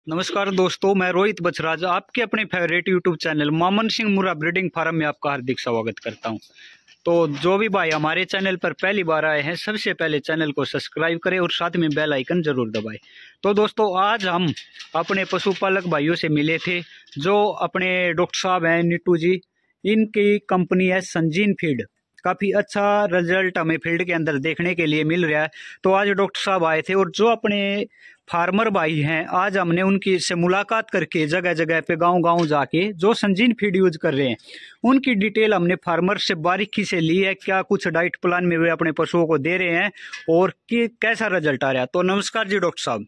नमस्कार दोस्तों, मैं रोहित बछराज आपके अपने favourite YouTube channel Maman Singh Murrah breeding farm में आपका हार्दिक स्वागत करता हूं। तो जो भी भाई हमारे चैनल पर पहली बार आए हैं, सबसे पहले चैनल को सब्सक्राइब करें और साथ में बेल आइकन जरूर दबाएं। तो दोस्तों, आज हम अपने पशुपालक भाइयों से मिले थे, जो अपने डॉक्टर साहब हैं नीटू जी। इनकी कंपनी है संजीन फीड। काफ़ी अच्छा रिजल्ट हमें फील्ड के अंदर देखने के लिए मिल रहा है। तो आज डॉक्टर साहब आए थे और जो अपने फार्मर भाई हैं, आज हमने उनकी से मुलाकात करके जगह जगह पे गांव-गांव जाके जो संजीन फीड यूज कर रहे हैं उनकी डिटेल हमने फार्मर से बारीकी से ली है। क्या कुछ डाइट प्लान में वे अपने पशुओं को दे रहे हैं और कि कैसा रिजल्ट आ रहा है। तो नमस्कार जी डॉक्टर साहब।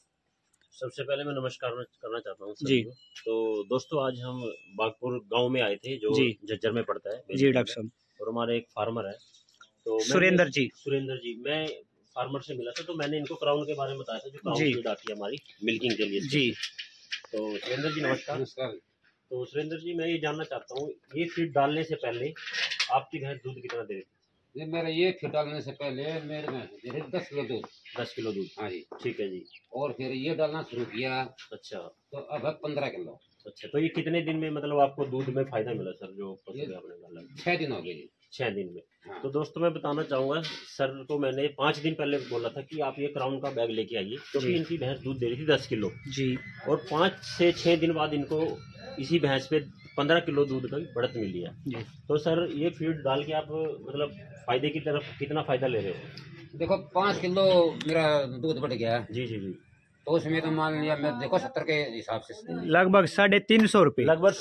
सबसे पहले मैं नमस्कार करना चाहता हूँ जी। तो दोस्तों, आज हम बागपुर गांव में आए थे, जो झज्जर में पड़ता है। जी डॉक्टर साहब। और हमारे एक फार्मर है, तो सुरेंद्र जी। मैं फार्मर से मिला था, तो मैंने इनको क्राउन के बारे में बताया था, जो क्राउन फीड आती है हमारी मिल्किंग के लिए जी। तो सुरेंद्र जी नमस्कार। तो सुरेंद्र जी, मैं ये जानना चाहता हूँ, ये फीड डालने से पहले आपकी भैंस दूध कितना दे रही थी? ये मेरा ये फीड डालने से पहले मेरे में 10 किलो दूध। 10 किलो दूध। हाँ जी, ठीक है जी। और फिर ये डालना शुरू किया। अच्छा। तो अब है 15 किलो। अच्छा, तो ये कितने दिन में मतलब आपको दूध में फायदा मिला सर, जो पशु आपने डाला? 6 दिन हो गए जी। 6 दिन में। हाँ। तो दोस्तों, मैं बताना चाहूँगा, सर को मैंने 5 दिन पहले बोला था कि आप ये क्राउन का बैग लेके आइए, क्योंकि इनकी भैंस दूध दे रही थी 10 किलो जी। और 5 से 6 दिन बाद इनको इसी भैंस पे 15 किलो दूध का बढ़त मिली है जी। तो सर, ये फीड डाल के आप मतलब फायदे की तरफ कितना फायदा ले रहे हो? देखो 5 किलो मेरा दूध बढ़ गया। जी जी जी। तो उसमें तो मान लिया मैं देखो 70 के हिसाब से लगभग 350 रुपये, लगभग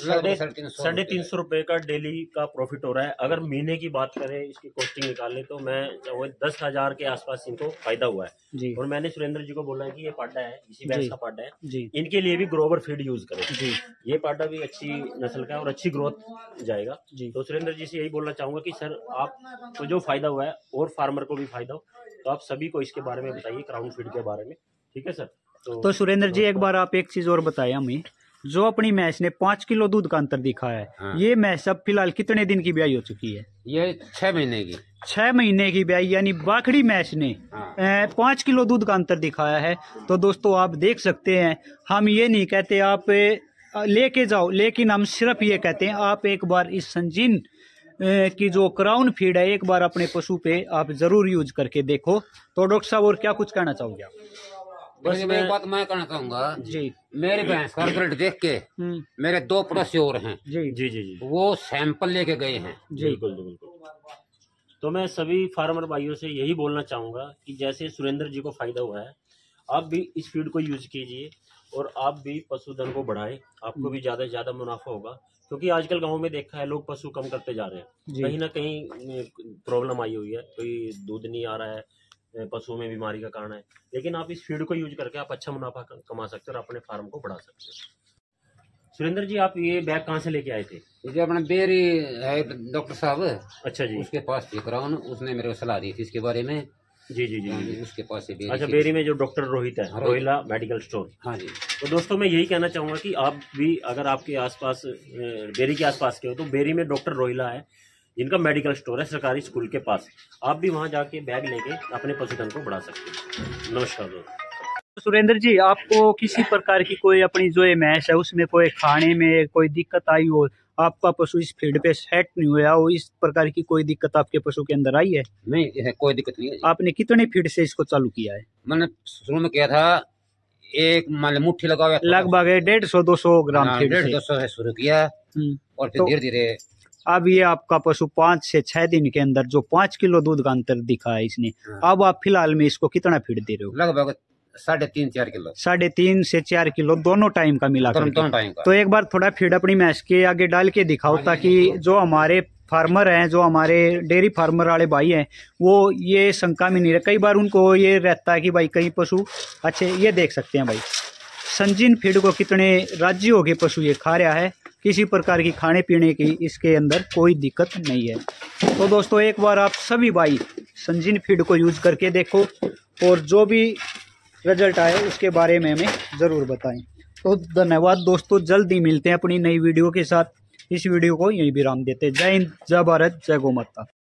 350 रुपये का डेली का प्रॉफिट हो रहा है। अगर महीने की बात करें, इसकी कॉस्टिंग निकालें, तो मैं 10,000 के आसपास इनको फायदा हुआ है जी। और मैंने सुरेंद्र जी को बोला है कि ये पाडा है, इसी भैंस का पाडा है जी, इनके लिए भी ग्रोवर फीड यूज करें जी। ये पाडा भी अच्छी नस्ल का है और अच्छी ग्रोथ जाएगा जी। तो सुरेंद्र जी से यही बोलना चाहूंगा कि सर, आपको जो फायदा हुआ है और फार्मर को भी फायदा हो, तो आप सभी को इसके बारे में बताइए, क्राउन फीड के बारे में। ठीक है सर। तो सुरेंद्र जी, एक बार आप एक चीज और बताएं हमें, जो अपनी भैंस ने 5 किलो दूध का अंतर दिखा है। हाँ। ये भैंस अब फिलहाल कितने दिन की ब्याई हो चुकी है? ये 6 महीने की। 6 महीने की ब्याई, यानी बाखड़ी भैंस ने 5 किलो दूध का अंतर दिखाया है। तो दोस्तों, आप देख सकते हैं, हम ये नहीं कहते आप लेके जाओ, लेकिन हम सिर्फ ये कहते हैं आप एक बार इस संजीन की जो क्राउन फीड है, एक बार अपने पशु पे आप जरूर यूज करके देखो। तो डॉक्टर साहब, और क्या कुछ कहना चाहोगे आप? बस मैं एक बात मैं कहना चाहूंगा जी। मेरी भैंस का रिजल्ट देख के मेरे 2 पड़ोसी और हैं जी जी जी, वो सैंपल लेके गए हैं जी। बिल्कुल बिल्कुल। तो मैं सभी फार्मर भाइयों से यही बोलना चाहूंगा कि जैसे सुरेंद्र जी को फायदा हुआ है, आप भी इस फीड को यूज कीजिए और आप भी पशुधन को बढ़ाएं, आपको भी ज्यादा से ज्यादा मुनाफा होगा। क्योंकि आजकल गाँव में देखा है, लोग पशु कम करते जा रहे हैं, कहीं ना कहीं प्रॉब्लम आई हुई है, कोई दूध नहीं आ रहा है, पशुओं में बीमारी का कारण है। लेकिन आप इस फीड को यूज करके आप अच्छा मुनाफा कमा सकते हो और अपने फार्म को बढ़ा सकते हो। सुरेंद्र जी, आप ये बैग कहाँ से लेके आए थे? जो अपना बेरी है डॉक्टर साहब, अच्छा जी, उसके पास थी क्राउन, उसने मेरे को सलाह दी थी इसके बारे में जी जी जी। उसके पास से बेरी। अच्छा, बेरी में जो डॉक्टर रोहित है, रोहिला मेडिकल स्टोर। हाँ जी। तो दोस्तों, मैं यही कहना चाहूंगा कि आप भी अगर आपके आसपास बेरी के आसपास के हो, तो बेरी में डॉक्टर रोहिला है, जिनका मेडिकल स्टोर है सरकारी स्कूल के पास। आप भी वहां जाके बैग लेके अपने पशुधन को बढ़ा सकते हैं। नमस्कार दोस्तों। सुरेंद्र जी, आपको किसी प्रकार की कोई अपनी जो ये भैंस है उसमें कोई खाने में कोई दिक्कत आई हो, आपका पशु इस फीड पे सेट नहीं हुआ हो, इस प्रकार की कोई दिक्कत आपके पशु के अंदर आई है? नहीं, कोई दिक्कत नहीं है। आपने कितने फीड से इसको चालू किया है? मैंने शुरू में किया था एक मुट्ठी लगा हुआ, लगभग 150-200 ग्राम फीड 150 से शुरू किया और फिर धीरे धीरे अब ये आपका पशु 5 से 6 दिन के अंदर जो 5 किलो दूध का अंतर दिखा है इसने। अब आप फिलहाल में इसको कितना फीड दे रहे हो? लगभग 3.5-4 किलो। 3.5 से 4 किलो दोनों टाइम का मिला कर। तो एक बार थोड़ा फीड अपनी भैंस के आगे डाल के दिखाओ, ताकि जो हमारे फार्मर हैं, जो हमारे डेयरी फार्मर वाले भाई हैं, वो ये शंका में नहीं रहे। कई बार उनको ये रहता है कि भाई कहीं पशु अच्छे, ये देख सकते हैं भाई संजीन फीड को कितने राज्य हो गए पशु ये खा रहा है, किसी प्रकार की खाने पीने की इसके अंदर कोई दिक्कत नहीं है। तो दोस्तों, एक बार आप सभी भाई संजीन फीड को यूज करके देखो और जो भी रिजल्ट आए उसके बारे में हमें ज़रूर बताएं। तो धन्यवाद दोस्तों, जल्द ही मिलते हैं अपनी नई वीडियो के साथ। इस वीडियो को यहीं विराम देते। जय हिंद, जय भारत, जय गौ माता।